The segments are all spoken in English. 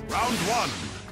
Round one.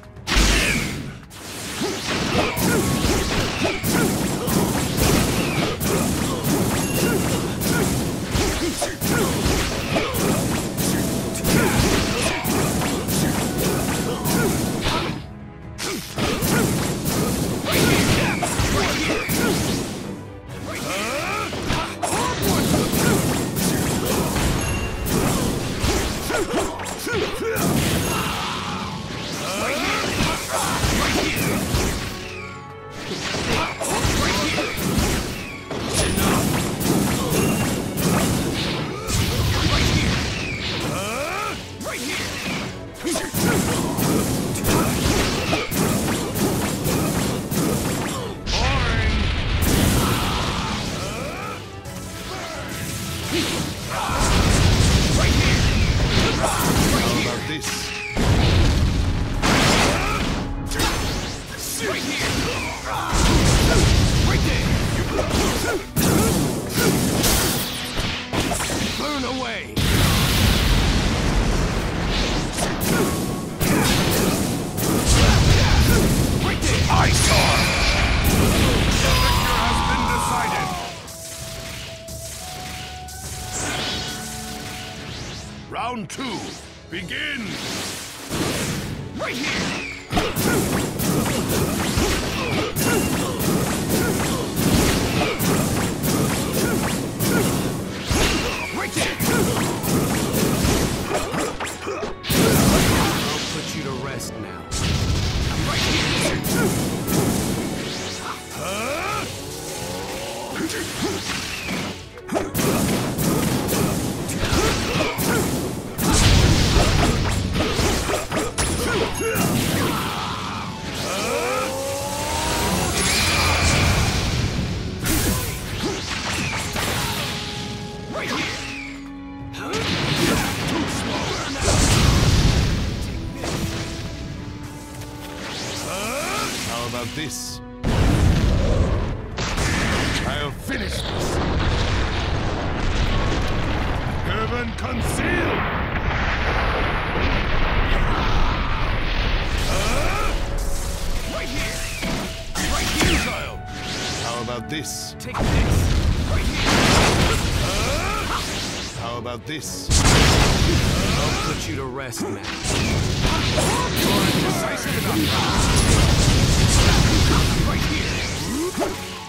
Round two, begin! Right here! Right there! I'll put you to rest now. I'm right here! How about this? I'll finish this. Heaven conceal! Right here! Right here, child! How about this? Take this! Right here! How about this? I'll put you to rest now. You're indecisive enough. Right here!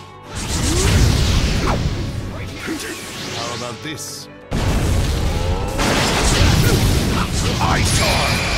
Right here! How about this? I saw!